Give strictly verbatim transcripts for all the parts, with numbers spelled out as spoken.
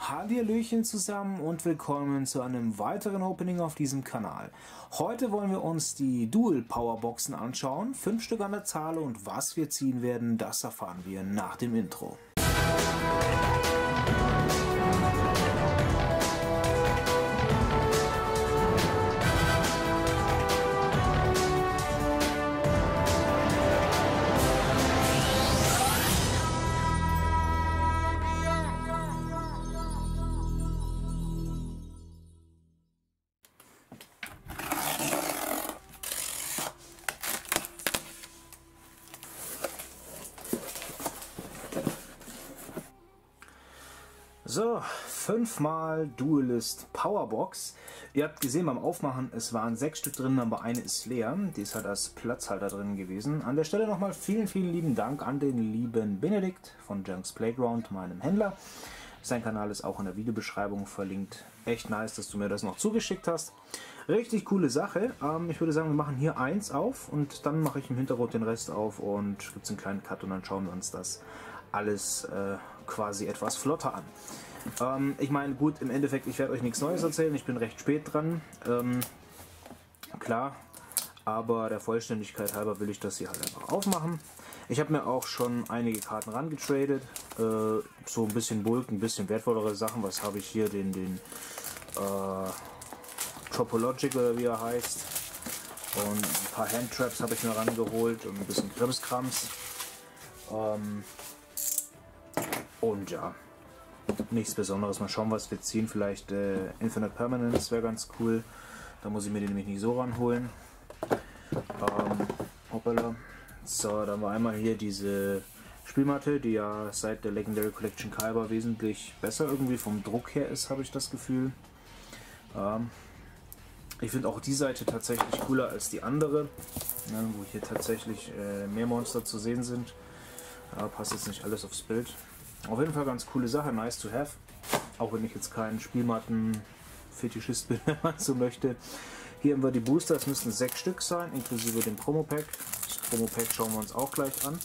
Hallihallöchen zusammen und willkommen zu einem weiteren Opening auf diesem Kanal. Heute wollen wir uns die Dual Powerboxen anschauen, fünf Stück an der Zahl, und was wir ziehen werden, das erfahren wir nach dem Intro. So, fünfmal Duelist Powerbox. Ihr habt gesehen beim Aufmachen, es waren sechs Stück drin, aber eine ist leer. Die ist halt als Platzhalter drin gewesen. An der Stelle nochmal vielen, vielen lieben Dank an den lieben Benedikt von Junks Playground, meinem Händler. Sein Kanal ist auch in der Videobeschreibung verlinkt. Echt nice, dass du mir das noch zugeschickt hast. Richtig coole Sache. Ähm, ich würde sagen, wir machen hier eins auf und dann mache ich im Hintergrund den Rest auf und gibt es einen kleinen Cut und dann schauen wir uns das alles äh, quasi etwas flotter an. Ähm, ich meine, gut, im Endeffekt, ich werde euch nichts Neues erzählen, ich bin recht spät dran, ähm, klar, aber der Vollständigkeit halber will ich das hier halt einfach aufmachen. Ich habe mir auch schon einige Karten rangetradet, äh, so ein bisschen Bulk, ein bisschen wertvollere Sachen. Was habe ich hier, den, den äh, Topologic oder wie er heißt, und ein paar Handtraps habe ich mir rangeholt und ein bisschen Krimskrams. Ähm, Und ja, nichts Besonderes. Mal schauen, was wir ziehen. Vielleicht äh, Infinite Permanence wäre ganz cool. Da muss ich mir den nämlich nicht so ranholen. Ähm, hoppala. So, dann haben wir einmal hier diese Spielmatte, die ja seit der Legendary Collection Kaiba wesentlich besser irgendwie vom Druck her ist, habe ich das Gefühl. Ähm, ich finde auch die Seite tatsächlich cooler als die andere, ne, wo hier tatsächlich äh, mehr Monster zu sehen sind. Ja, passt jetzt nicht alles aufs Bild. Auf jeden Fall ganz coole Sache, nice to have. Auch wenn ich jetzt kein Spielmatten-Fetischist bin, wenn man so möchte. Hier haben wir die Booster, es müssten sechs Stück sein, inklusive dem Promo-Pack. Das Promo-Pack schauen wir uns auch gleich an.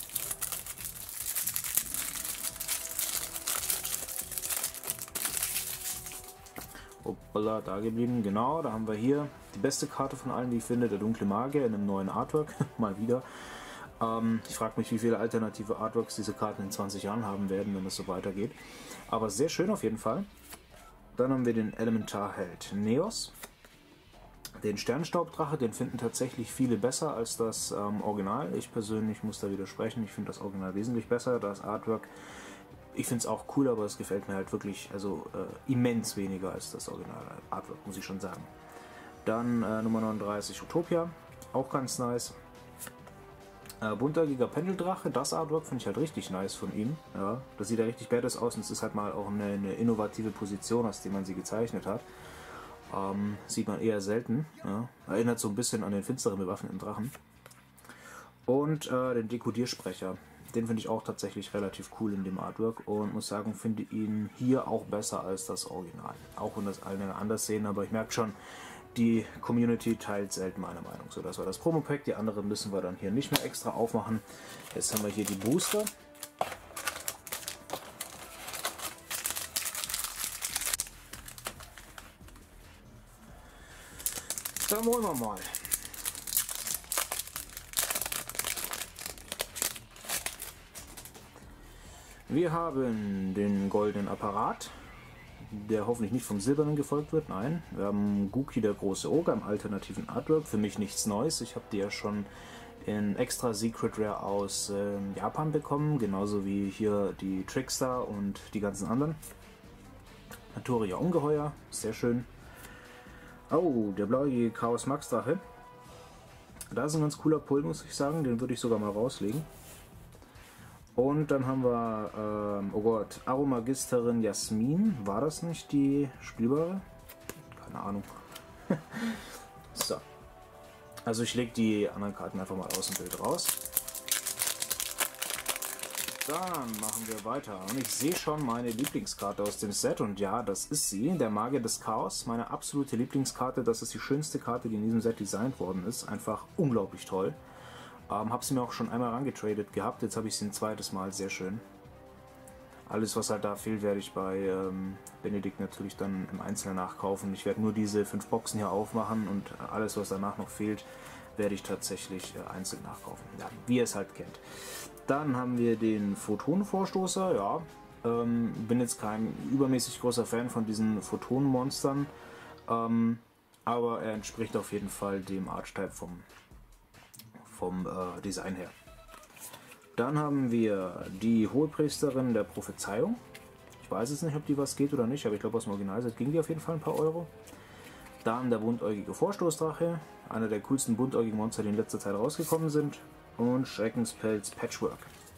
Hoppala, da geblieben, genau, da haben wir hier die beste Karte von allen, die ich finde, der dunkle Magier in einem neuen Artwork, mal wieder. Ich frage mich, wie viele alternative Artworks diese Karten in zwanzig Jahren haben werden, wenn es so weitergeht. Aber sehr schön auf jeden Fall. Dann haben wir den Elementarheld Neos. Den Sternstaubdrache, den finden tatsächlich viele besser als das ähm, Original. Ich persönlich muss da widersprechen. Ich finde das Original wesentlich besser. Das Artwork, ich finde es auch cool, aber es gefällt mir halt wirklich also äh, immens weniger als das Original Artwork, muss ich schon sagen. Dann äh, Nummer neununddreißig Utopia, auch ganz nice. Äh, buntergiger Pendeldrache, das Artwork finde ich halt richtig nice von ihm. Ja, das sieht ja richtig badass aus und es ist halt mal auch eine, eine innovative Position, aus der man sie gezeichnet hat. Ähm, sieht man eher selten. Ja. Erinnert so ein bisschen an den finsteren bewaffneten Drachen. Und äh, den Dekodiersprecher, den finde ich auch tatsächlich relativ cool in dem Artwork und muss sagen, finde ihn hier auch besser als das Original. Auch wenn das alle anders sehen, aber ich merke schon, die Community teilt selten meine Meinung. So, das war das Promo-Pack, die anderen müssen wir dann hier nicht mehr extra aufmachen. Jetzt haben wir hier die Booster. Dann holen wir mal. Wir haben den goldenen Apparat, der hoffentlich nicht vom silbernen gefolgt wird, nein. Wir haben Guki, der große Oger, im alternativen Artwork, für mich nichts Neues. Ich habe die ja schon in extra Secret Rare aus äh, Japan bekommen, genauso wie hier die Trickster und die ganzen anderen. Naturia Ungeheuer, sehr schön. Oh, der blaue Chaos Max Drache. Da ist ein ganz cooler Pull, muss ich sagen, den würde ich sogar mal rauslegen. Und dann haben wir, ähm, oh Gott, Aromagisterin Jasmin. War das nicht die spielbare? Keine Ahnung. So. Also ich lege die anderen Karten einfach mal aus dem Bild raus. Dann machen wir weiter. Und ich sehe schon meine Lieblingskarte aus dem Set. Und ja, das ist sie. Der Magier des Chaos. Meine absolute Lieblingskarte. Das ist die schönste Karte, die in diesem Set designt worden ist. Einfach unglaublich toll. Ähm, habe sie mir auch schon einmal rangetradet gehabt, jetzt habe ich sie ein zweites Mal, sehr schön. Alles, was halt da fehlt, werde ich bei ähm, Benedikt natürlich dann im Einzelnen nachkaufen. Ich werde nur diese fünf Boxen hier aufmachen und alles, was danach noch fehlt, werde ich tatsächlich äh, einzeln nachkaufen. Ja, wie ihr es halt kennt. Dann haben wir den Photonenvorstoßer. Ja, ähm, bin jetzt kein übermäßig großer Fan von diesen Photonenmonstern, ähm, aber er entspricht auf jeden Fall dem Archetype vom, vom äh, Design her. Dann haben wir die Hohepriesterin der Prophezeiung. Ich weiß jetzt nicht, ob die was geht oder nicht, aber ich glaube aus dem Originalset ging die auf jeden Fall ein paar Euro. Dann der buntäugige Vorstoßdrache, einer der coolsten buntäugigen Monster, die in letzter Zeit rausgekommen sind. Und Schreckenspelz Patchwork.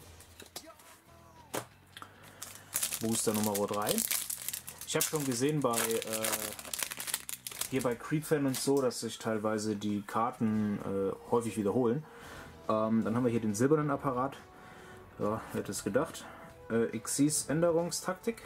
Booster Nummer drei. Ich habe schon gesehen bei äh, hier bei Creepfan und so, dass sich teilweise die Karten äh, häufig wiederholen. Ähm, dann haben wir hier den silbernen Apparat. Ja, wer hätte es gedacht. Äh, Xyz Änderungstaktik.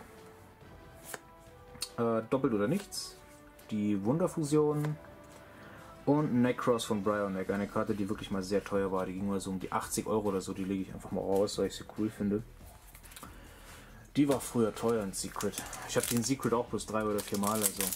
Äh, doppelt oder nichts. Die Wunderfusion. Und Necros von Brionac. Eine Karte, die wirklich mal sehr teuer war. Die ging mal so um die achtzig Euro oder so. Die lege ich einfach mal raus, weil ich sie cool finde. Die war früher teuer in Secret. Ich habe den Secret auch bloß drei oder vier Mal. Also.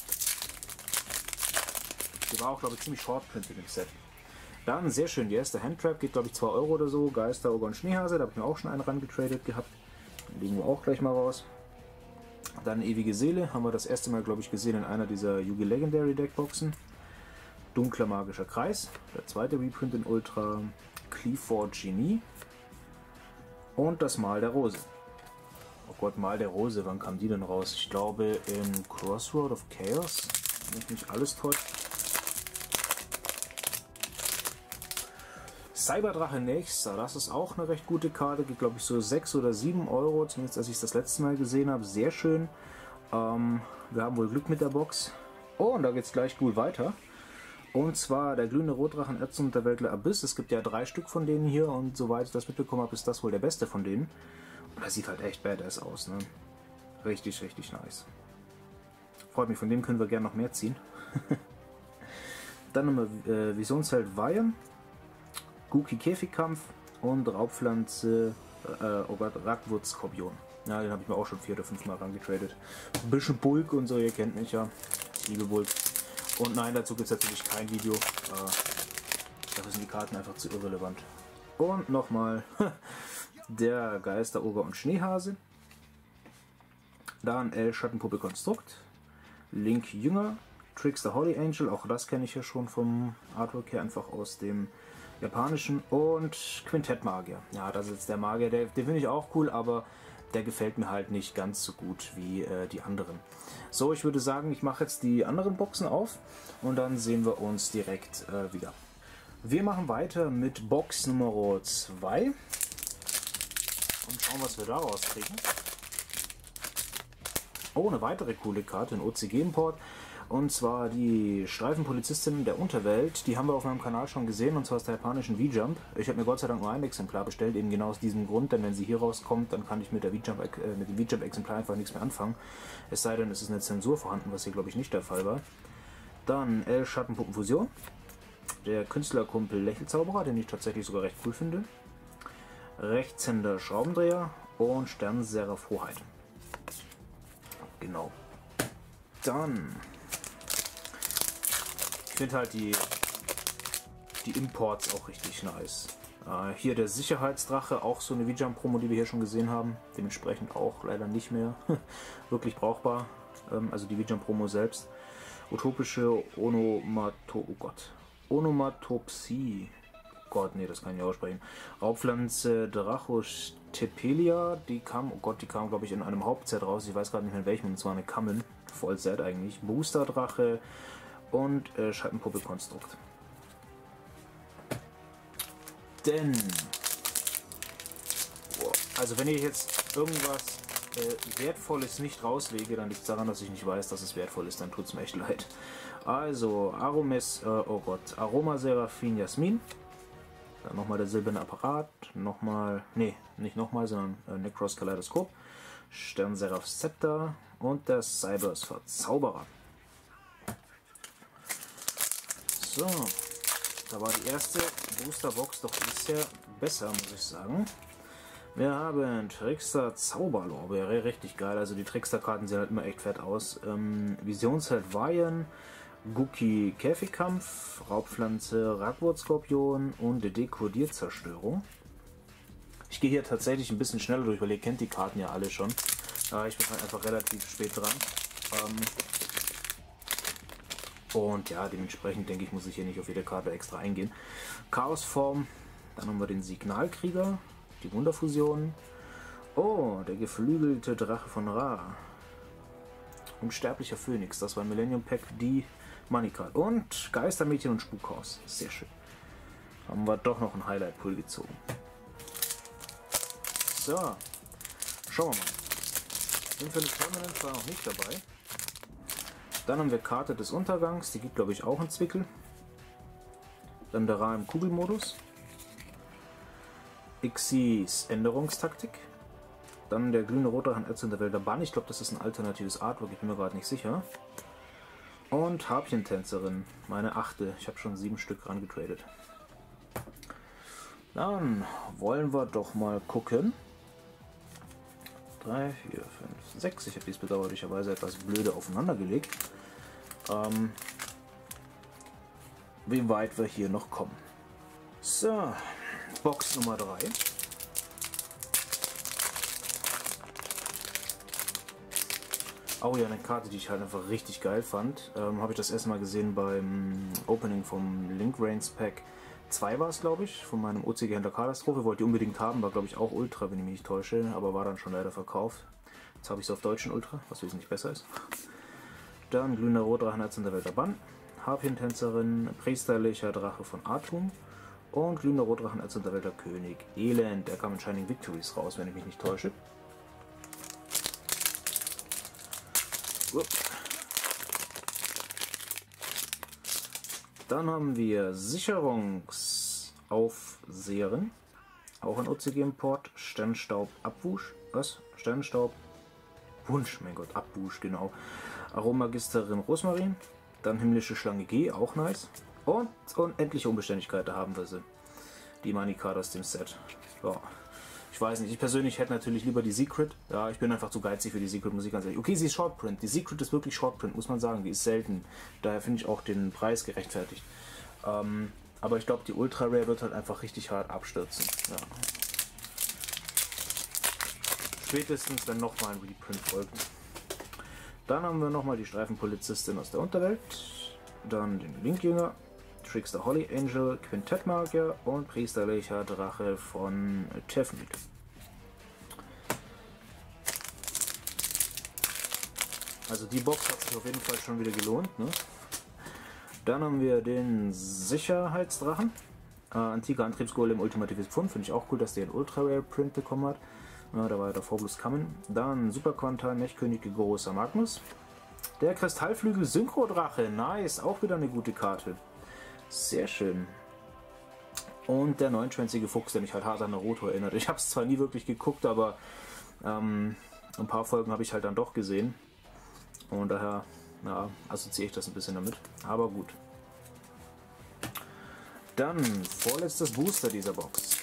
Die war auch, glaube ich, ziemlich shortprinted im Set. Dann, sehr schön, die erste Handtrap geht, glaube ich, zwei Euro oder so. Geister, Ogre und Schneehase, da habe ich mir auch schon einen rangetradet gehabt. Den legen wir auch gleich mal raus. Dann Ewige Seele, haben wir das erste Mal, glaube ich, gesehen in einer dieser Yu-Gi Legendary Deckboxen. Dunkler Magischer Kreis, der zweite Reprint in Ultra. Cleaford Genie. Und das Mal der Rose. Oh Gott, Mal der Rose, wann kam die denn raus? Ich glaube in Crossroad of Chaos, wenn mich nicht alles täuscht. Cyberdrache Nächster, das ist auch eine recht gute Karte, geht glaube ich so sechs oder sieben Euro, zumindest als ich es das letzte Mal gesehen habe, sehr schön. Ähm, wir haben wohl Glück mit der Box. Oh, und da geht es gleich gut weiter. Und zwar der glühende Rotdrachen Erzunterweltler Abyss. Es gibt ja drei Stück von denen hier und soweit ich das mitbekommen habe, ist das wohl der beste von denen. Und das sieht halt echt badass aus, ne? Richtig, richtig nice. Freut mich, von dem können wir gerne noch mehr ziehen. Dann haben wir äh, Visionsheld Weihe. Guki Käfigkampf und Raubpflanze, äh, oh Gott, Ragwurz Skorpion. Ja, den habe ich mir auch schon vier oder fünf Mal rangetradet. Ein bisschen Bulk und so, ihr kennt mich ja. Ich liebe Bulk. Und nein, dazu gibt es natürlich kein Video. Äh, dafür sind die Karten einfach zu irrelevant. Und nochmal der Geister, Ogre und Schneehase. Dann L Schattenpuppe Konstrukt. Link Jünger. Trickster Holy Angel, auch das kenne ich ja schon vom Artwork her, einfach aus dem japanischen. Und Quintett Magier. Ja, das ist jetzt der Magier, der, den finde ich auch cool, aber der gefällt mir halt nicht ganz so gut wie äh, die anderen. So, ich würde sagen, ich mache jetzt die anderen Boxen auf und dann sehen wir uns direkt äh, wieder. Wir machen weiter mit Box Nummer zwei und schauen, was wir daraus kriegen. Oh, eine weitere coole Karte, ein O C G-Import. Und zwar die Streifenpolizistin der Unterwelt. Die haben wir auf meinem Kanal schon gesehen, und zwar aus der japanischen V-Jump. Ich habe mir Gott sei Dank nur ein Exemplar bestellt, eben genau aus diesem Grund, denn wenn sie hier rauskommt, dann kann ich mit, der V-Jump, äh, mit dem V-Jump-Exemplar einfach nichts mehr anfangen. Es sei denn, es ist eine Zensur vorhanden, was hier glaube ich nicht der Fall war. Dann L Schattenpuppenfusion. Der Künstlerkumpel Lächelzauberer, den ich tatsächlich sogar recht cool finde. Rechtshänder Schraubendreher und Sternseraph Hoheit. Genau. Dann... Ich finde halt die, die Imports auch richtig nice. Äh, hier der Sicherheitsdrache, auch so eine V-Jump-Promo, die wir hier schon gesehen haben. Dementsprechend auch leider nicht mehr wirklich brauchbar. Ähm, also die V-Jump-Promo selbst. Utopische Onomato... Oh Gott. Onomatopsie. Oh Gott, nee, das kann ich nicht aussprechen. Raubpflanze Drachostepelia. Die kam... Oh Gott, die kam, glaube ich, in einem Hauptset raus. Ich weiß gerade nicht mehr in welchem. Und zwar eine Kammen. Vollset eigentlich. Booster-Drache. Und äh, Schattenpuppe Konstrukt. Denn, boah, also wenn ich jetzt irgendwas äh, Wertvolles nicht rauslege, dann liegt es daran, dass ich nicht weiß, dass es wertvoll ist, dann tut es mir echt leid. Also Aromes, äh, oh Gott, Aroma Seraphine Jasmin. Dann nochmal der silberne Apparat, nochmal, nee, nicht nochmal, sondern äh, Necros Kaleidoskop, Sternseraph Scepter und der Cybers Verzauberer. So, da war die erste Boosterbox doch bisher besser, muss ich sagen. Wir haben Trickster Zauberlorbeere, richtig geil. Also die Trickster-Karten sehen halt immer echt fett aus. Ähm, Visionsheld Vayan, Guki Käfigkampf, Raubpflanze Ragwort-Skorpion und Dekodierzerstörung. Ich gehe hier tatsächlich ein bisschen schneller durch, weil ihr kennt die Karten ja alle schon. Äh, ich bin halt einfach relativ spät dran. Ähm, und ja, dementsprechend denke ich, muss ich hier nicht auf jede Karte extra eingehen. Chaosform, dann haben wir den Signalkrieger, die Wunderfusion. Oh, der geflügelte Drache von Ra. Unsterblicher Phönix, das war Millennium Pack, die Money Card. Und Geistermädchen und Spukhaus, sehr schön. Haben wir doch noch einen Highlight Pool gezogen. So, schauen wir mal. Infinite Permanent war noch nicht dabei. Dann haben wir Karte des Untergangs, die gibt glaube ich auch einen Zwickel. Dann der Ra im Kugelmodus. Xyz Änderungstaktik. Dann der glühende Rotdrachen Erzähler Wälder Bann. Ich glaube, das ist ein alternatives Artwork, ich bin mir gerade nicht sicher. Und Harpientänzerin, meine achte. Ich habe schon sieben Stück rangetradet. Dann wollen wir doch mal gucken. drei, vier, fünf, sechs. Ich habe dies bedauerlicherweise etwas blöde aufeinander gelegt. Ähm, wie weit wir hier noch kommen. So, Box Nummer drei. Oh ja, eine Karte, die ich halt einfach richtig geil fand. Ähm, habe ich das erste Mal gesehen beim Opening vom Link Reigns Pack zwei war es, glaube ich, von meinem O C G-Händler Katastrophe. Wollte die unbedingt haben, war glaube ich auch Ultra, wenn ich mich nicht täusche, aber war dann schon leider verkauft. Jetzt habe ich es auf deutschen Ultra, was wesentlich besser ist. Dann glühender Rotdrachen Erzähler Wälder Bann, Harpientänzerin, priesterlicher Drache von Atum und glühender Rotdrachen Erzähler Wälder König Elend. Der kam in Shining Victories raus, wenn ich mich nicht täusche. Upp. Dann haben wir Sicherungsaufseherin, auch ein O C G-Import, Sternstaub Abwusch, was? Sternstaub Wunsch, mein Gott, Abwusch, genau. Aromagisterin Rosmarin, dann himmlische Schlange G, auch nice. Und unendliche Unbeständigkeit, da haben wir sie. Die Money-Card aus dem Set. Ja. Ich weiß nicht, ich persönlich hätte natürlich lieber die Secret. Ja, ich bin einfach zu geizig für die Secret, muss ich ganz ehrlich. Okay, sie ist Shortprint. Die Secret ist wirklich Shortprint, muss man sagen. Die ist selten. Daher finde ich auch den Preis gerechtfertigt. Ähm, aber ich glaube, die Ultra Rare wird halt einfach richtig hart abstürzen. Ja. Spätestens, wenn nochmal ein Reprint folgt. Dann haben wir nochmal die Streifenpolizistin aus der Unterwelt. Dann den Linkjünger. Trickster Holly Angel, Quintettmagier und priesterlicher Drache von Tefnut. Also die Box hat sich auf jeden Fall schon wieder gelohnt. Ne? Dann haben wir den Sicherheitsdrachen. Äh, antiker Antriebsgolem, ultimatives Pfund. Finde ich auch cool, dass der einen Ultra Rare Print bekommen hat. Ja, da war ja davor bloß Kammen. Dann Super Quantal, Mechkönig, großer Magnus. Der Kristallflügel Synchrodrache. Nice, auch wieder eine gute Karte. Sehr schön. Und der neunschwänzige Fuchs, der mich halt hart an Naruto erinnert. Ich habe es zwar nie wirklich geguckt, aber ähm, ein paar Folgen habe ich halt dann doch gesehen. Und daher ja, assoziiere ich das ein bisschen damit. Aber gut. Dann vorletztes Booster dieser Box.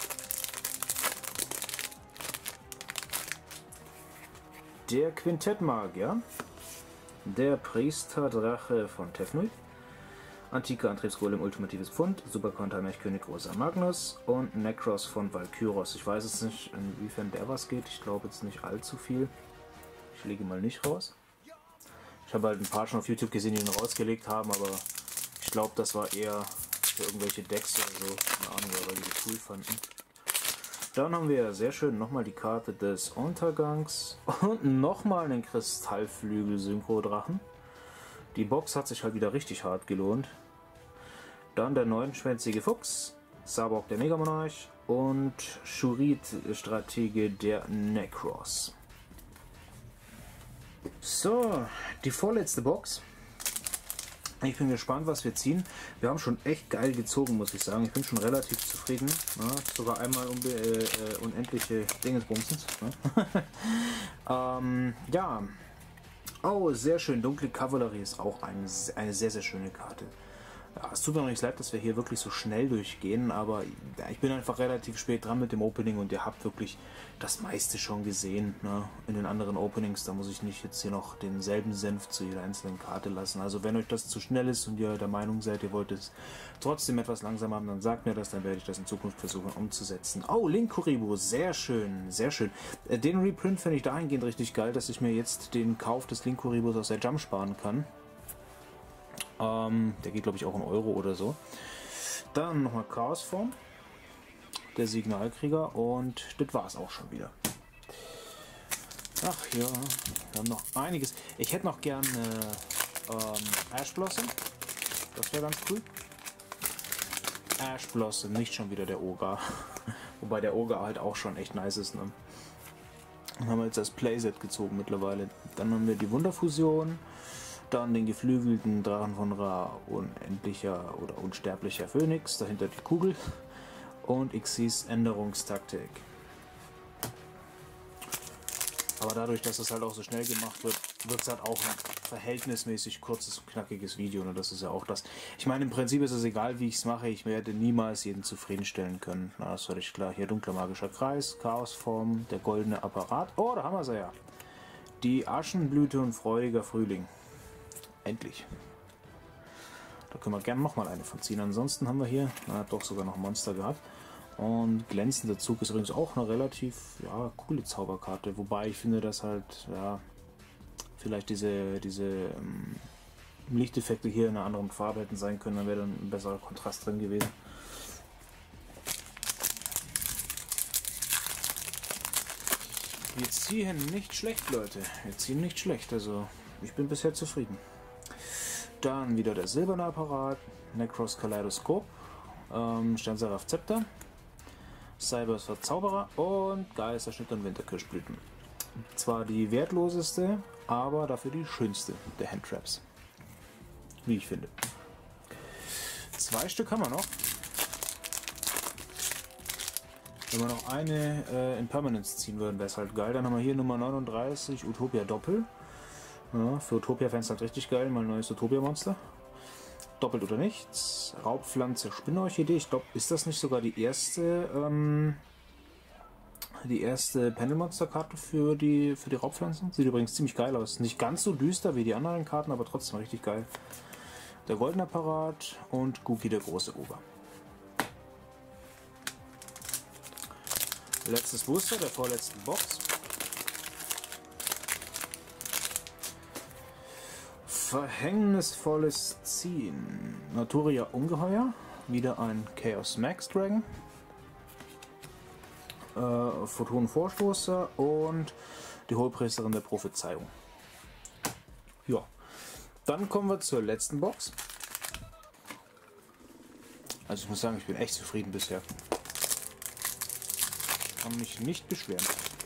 Der Quintettmagier. Der Priesterdrache von Tefnut. Antiker Antriebsgolem, ultimatives Pfund, Superkonter Mechkönig, großer Magnus und Necros von Valkyros. Ich weiß jetzt nicht, inwiefern der was geht. Ich glaube jetzt nicht allzu viel. Ich lege mal nicht raus. Ich habe halt ein paar schon auf YouTube gesehen, die ihn rausgelegt haben, aber ich glaube, das war eher für irgendwelche Decks oder so. Keine Ahnung, weil die das cool fanden. Dann haben wir sehr schön nochmal die Karte des Untergangs und nochmal einen Kristallflügel Synchrodrachen. Die Box hat sich halt wieder richtig hart gelohnt. Dann der neunschwänzige Fuchs, Sabok der Megamonarch und Shurit Stratege der Necros. So, die vorletzte Box. Ich bin gespannt, was wir ziehen. Wir haben schon echt geil gezogen, muss ich sagen. Ich bin schon relativ zufrieden. Ja, sogar einmal unbe äh, unendliche Dingensbumsens. Ne? ähm, ja. Oh, sehr schön. Dunkle Kavallerie ist auch eine, eine sehr, sehr schöne Karte. Ja, es tut mir noch nicht leid, dass wir hier wirklich so schnell durchgehen, aber ja, ich bin einfach relativ spät dran mit dem Opening und ihr habt wirklich das meiste schon gesehen. Ne? In den anderen Openings, da muss ich nicht jetzt hier noch denselben Senf zu jeder einzelnen Karte lassen. Also wenn euch das zu schnell ist und ihr der Meinung seid, ihr wollt es trotzdem etwas langsam haben, dann sagt mir das, dann werde ich das in Zukunft versuchen umzusetzen. Oh, Linkuriboh, sehr schön, sehr schön. Den Reprint finde ich dahingehend richtig geil, dass ich mir jetzt den Kauf des Linkuribos aus der Jump sparen kann. Ähm, der geht, glaube ich, auch in Euro oder so. Dann nochmal Chaosform, der Signalkrieger, und das war es auch schon wieder. Ach ja, wir haben noch einiges. Ich hätte noch gerne ähm, Ash Blossom. Das wäre ganz cool. Ash Blossom, nicht schon wieder der Ogre. Wobei der Ogre halt auch schon echt nice ist. Ne? Dann haben wir jetzt das Playset gezogen mittlerweile. Dann haben wir die Wunderfusion. Dann den geflügelten Drachen von Ra, unendlicher oder unsterblicher Phönix, dahinter die Kugel und Xyz Änderungstaktik. Aber dadurch, dass es halt auch so schnell gemacht wird, wird es halt auch ein verhältnismäßig kurzes und knackiges Video. Und das ist ja auch das. Ich meine, im Prinzip ist es egal, wie ich es mache. Ich werde niemals jeden zufriedenstellen können. Na, das ist völlig klar. Hier dunkler magischer Kreis, Chaosform, der goldene Apparat. Oh, da haben wir sie ja. Die Aschenblüte und freudiger Frühling. Endlich. Da können wir gerne nochmal eine von ziehen. Ansonsten haben wir hier na, doch sogar noch Monster gehabt. Und glänzender Zug ist übrigens auch eine relativ ja, coole Zauberkarte. Wobei ich finde, dass halt ja, vielleicht diese, diese ähm, Lichteffekte hier in einer anderen Farbe hätten sein können. Dann wäre dann ein besserer Kontrast drin gewesen. Wir ziehen nicht schlecht, Leute. Wir ziehen nicht schlecht. Also ich bin bisher zufrieden. Dann wieder der silberne Apparat, Necros Kaleidoskop, ähm, Sternseraph Zepter, Cybers Verzauberer und Geisterschnitt und Winterkirschblüten. Zwar die wertloseste, aber dafür die schönste der Handtraps. Wie ich finde. Zwei Stück haben wir noch. Wenn wir noch eine äh, in Permanence ziehen würden, wäre es halt geil. Dann haben wir hier Nummer neununddreißig, Utopia Doppel. Ja, für Utopia-Fans halt richtig geil, mal ein neues Utopia-Monster. Doppelt oder nichts. Raubpflanze, Spinnorchidee. Ich glaube, ist das nicht sogar die erste ähm, die erste Panel-Monster-Karte für die, für die Raubpflanzen? Sieht übrigens ziemlich geil aus. Nicht ganz so düster wie die anderen Karten, aber trotzdem richtig geil. Der goldene Apparat und Guki, der große Oger. Letztes Booster der vorletzten Box. Verhängnisvolles Ziehen. Naturia Ungeheuer. Wieder ein Chaos Max Dragon. Äh, Photon Vorstoßer und die Hohepriesterin der Prophezeiung. Ja. Dann kommen wir zur letzten Box. Also ich muss sagen, ich bin echt zufrieden bisher. Kann mich nicht beschweren.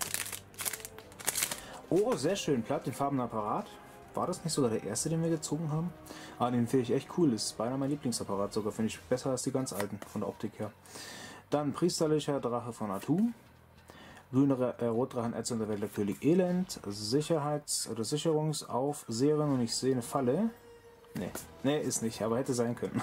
Oh, sehr schön. Platinfarbener Apparat. War das nicht sogar der erste, den wir gezogen haben? Ah, den finde ich echt cool. Ist beinahe mein Lieblingsapparat sogar. Finde ich besser als die ganz alten von der Optik her. Dann priesterlicher Drache von Atum. Grüner äh, Rotdrachen Erzähler der König Elend. Sicherheits- oder Sicherungsaufseherin und ich sehe eine Falle. Nee, nee, ist nicht, aber hätte sein können.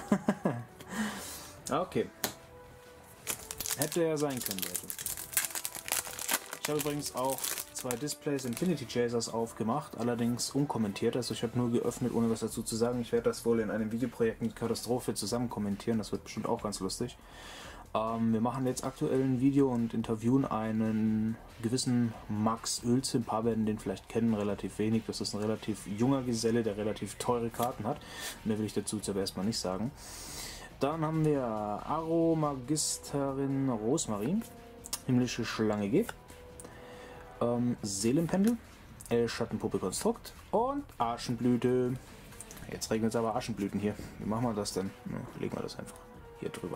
Okay. Hätte ja sein können, Leute. Ich habe übrigens auch zwei Displays Infinity Chasers aufgemacht, allerdings unkommentiert. Also ich habe nur geöffnet, ohne was dazu zu sagen. Ich werde das wohl in einem Videoprojekt mit Katastrophe zusammen kommentieren. Das wird bestimmt auch ganz lustig. Ähm, wir machen jetzt aktuell ein Video und interviewen einen gewissen Max Oelze. Ein paar werden den vielleicht kennen, relativ wenig. Das ist ein relativ junger Geselle, der relativ teure Karten hat. Mehr will ich dazu aber erstmal nicht sagen. Dann haben wir Aromagisterin Rosmarin, himmlische Schlange G, ähm, Seelenpendel, Schattenpuppe Konstrukt und Aschenblüte. Jetzt regnet es aber Aschenblüten hier. Wie machen wir das denn? Ja, legen wir das einfach hier drüber.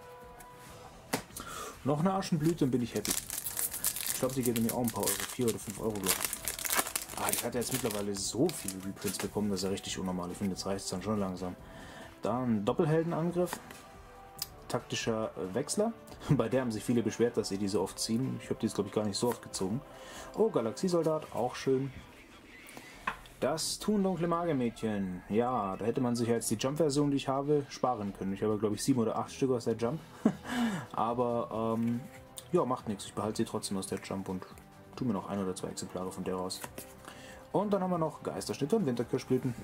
Noch eine Aschenblüte und bin ich happy. Ich glaube, die geht mir auch ein paar Euro, vier oder fünf Euro, glaube ich. Ah, ich hatte jetzt mittlerweile so viele Reprints bekommen, das ist ja richtig unnormal. Ich finde, jetzt reicht es dann schon langsam. Dann Doppelheldenangriff, taktischer Wechsler. Bei der haben sich viele beschwert, dass sie diese oft ziehen. Ich habe die jetzt, glaube ich, gar nicht so oft gezogen. Oh, Galaxiesoldat, auch schön. Das Tun Dunkle Magermädchen. Ja, da hätte man sich jetzt die Jump-Version, die ich habe, sparen können. Ich habe, glaube ich, sieben oder acht Stück aus der Jump. Aber, ähm, ja, macht nichts. Ich behalte sie trotzdem aus der Jump und tue mir noch ein oder zwei Exemplare von der raus. Und dann haben wir noch Geisterschnitte und Winterkirschblüten.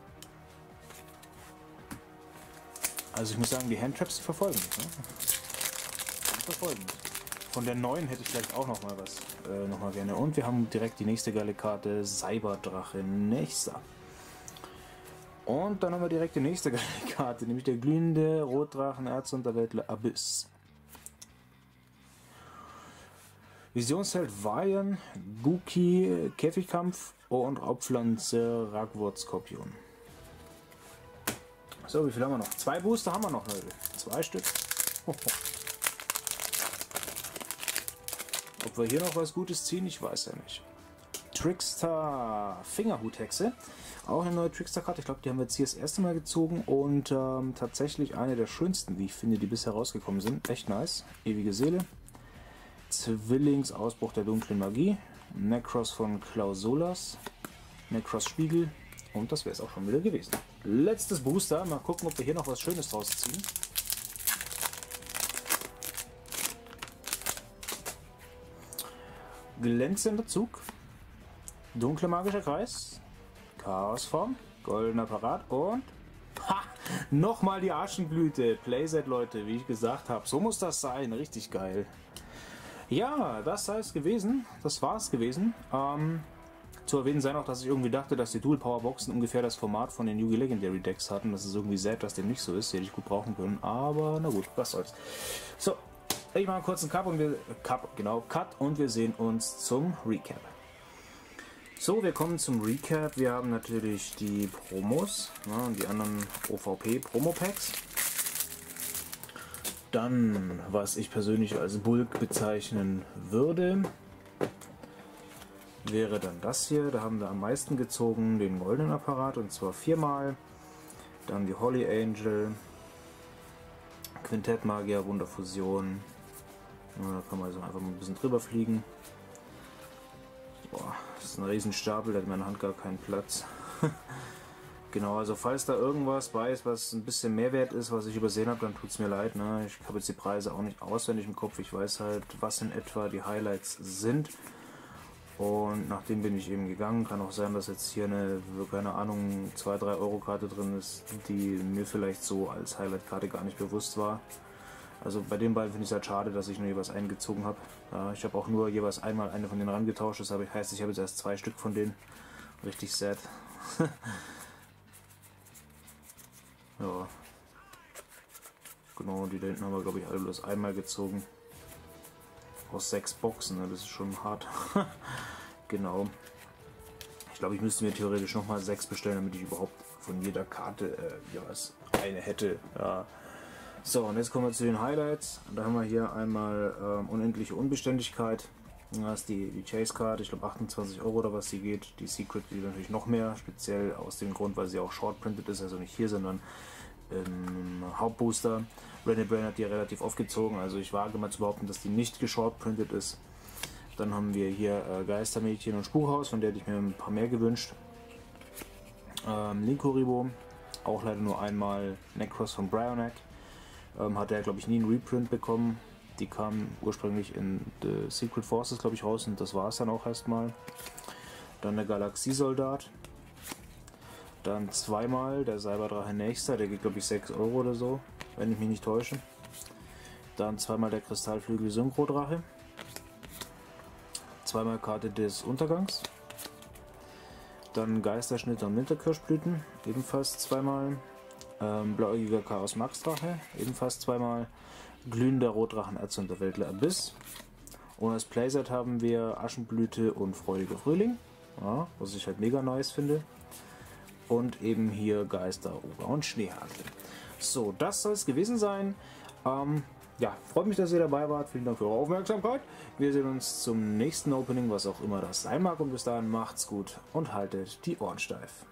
Also ich muss sagen, die Handtraps verfolgen. Ne? Verfolgen. Von der neuen hätte ich vielleicht auch noch mal was äh, noch mal gerne. Und wir haben direkt die nächste geile Karte, Cyberdrache Nächster. Und dann haben wir direkt die nächste geile Karte, nämlich der glühende Rotdrachen Erzunterweltler Abyss. Visionsheld Vayan, Guki, Käfigkampf und Raubpflanze Ragwort Skorpion. So, wie viel haben wir noch? Zwei Booster haben wir noch, Leute. Zwei Stück. Hoho. Ob wir hier noch was Gutes ziehen, ich weiß ja nicht. Trickster Fingerhuthexe. Auch eine neue Trickster-Karte. Ich glaube, die haben wir jetzt hier das erste Mal gezogen. Und ähm, tatsächlich eine der schönsten, wie ich finde, die bisher rausgekommen sind. Echt nice. Ewige Seele. Zwillingsausbruch der dunklen Magie. Necros von Klausolas. Necros Spiegel. Und das wäre es auch schon wieder gewesen. Letztes Booster. Mal gucken, ob wir hier noch was Schönes draus ziehen. Glänzender Zug, dunkler magischer Kreis, Chaosform, goldener Parat und ha, nochmal die Aschenblüte. Playset, Leute, wie ich gesagt habe. So muss das sein. Richtig geil. Ja, das sei es gewesen. Das war es gewesen. Ähm, zu erwähnen sei noch, dass ich irgendwie dachte, dass die Dual Power Boxen ungefähr das Format von den Yu-Gi Legendary Decks hatten. Das ist irgendwie sad, dass dem nicht so ist. Die hätte ich gut brauchen können. Aber na gut, was soll's. So. Ich mache einen kurzen Cut und, wir, Cut, genau, Cut und wir sehen uns zum Recap. So, wir kommen zum Recap. Wir haben natürlich die Promos, ne, und die anderen O V P-Promo-Packs. Dann, was ich persönlich als Bulk bezeichnen würde, wäre dann das hier. Da haben wir am meisten gezogen, den goldenen Apparat, und zwar viermal. Dann die Holly Angel, Quintett Magier, Wunderfusion. Ja, da kann man also einfach mal ein bisschen drüber fliegen. Boah, das ist ein Riesenstapel, da hat meine Hand gar keinen Platz. Genau, also falls da irgendwas bei ist, was ein bisschen Mehrwert ist, was ich übersehen habe, dann tut es mir leid. Ne? Ich habe jetzt die Preise auch nicht auswendig im Kopf. Ich weiß halt, was in etwa die Highlights sind. Und nachdem bin ich eben gegangen. Kann auch sein, dass jetzt hier eine, keine Ahnung, zwei drei Euro Karte drin ist, die mir vielleicht so als Highlight-Karte gar nicht bewusst war. Also bei den beiden finde ich es halt schade, dass ich nur jeweils einen gezogen habe. Ja, ich habe auch nur jeweils einmal eine von denen rangetauscht. Das heißt, ich habe jetzt erst zwei Stück von denen. Richtig sad. Ja. Genau, die da hinten haben wir, glaube ich, alle bloß einmal gezogen. Aus sechs Boxen, ne? Das ist schon hart. Genau. Ich glaube, ich müsste mir theoretisch nochmal sechs bestellen, damit ich überhaupt von jeder Karte äh, jeweils eine hätte. Ja. So, und jetzt kommen wir zu den Highlights. Da haben wir hier einmal ähm, unendliche Unbeständigkeit. Das ist die, die Chase-Karte, ich glaube achtundzwanzig Euro oder was sie geht. Die Secret, die natürlich noch mehr, speziell aus dem Grund, weil sie auch short-printed ist, also nicht hier, sondern im Hauptbooster. René Brain hat die relativ oft gezogen, also ich wage mal zu behaupten, dass die nicht geshort-printed ist. Dann haben wir hier äh, Geistermädchen und Spukhaus, von der hätte ich mir ein paar mehr gewünscht. Ähm, Linkuribo, auch leider nur einmal. Necros von Bryonac. Ähm, hat er, glaube ich, nie einen Reprint bekommen. Die kam ursprünglich in The Secret Forces, glaube ich, raus und das war es dann auch erstmal. Dann der Galaxiesoldat. Dann zweimal der Cyberdrache Nächster, der geht, glaube ich, sechs Euro oder so, wenn ich mich nicht täusche. Dann zweimal der Kristallflügel Synchrodrache. Zweimal Karte des Untergangs. Dann Geisterschnitte und Winterkirschblüten, ebenfalls zweimal. Ähm, Blauäugiger Chaos Max Drache, ebenfalls zweimal. Glühender Rotdrachen Erzunterweltler Abyss. Und als Playset haben wir Aschenblüte und Freudiger Frühling, ja, was ich halt mega nice finde. Und eben hier Geister, Oger und Schneehagel. So, das soll es gewesen sein. Ähm, ja, freut mich, dass ihr dabei wart. Vielen Dank für eure Aufmerksamkeit. Wir sehen uns zum nächsten Opening, was auch immer das sein mag. Und bis dahin macht's gut und haltet die Ohren steif.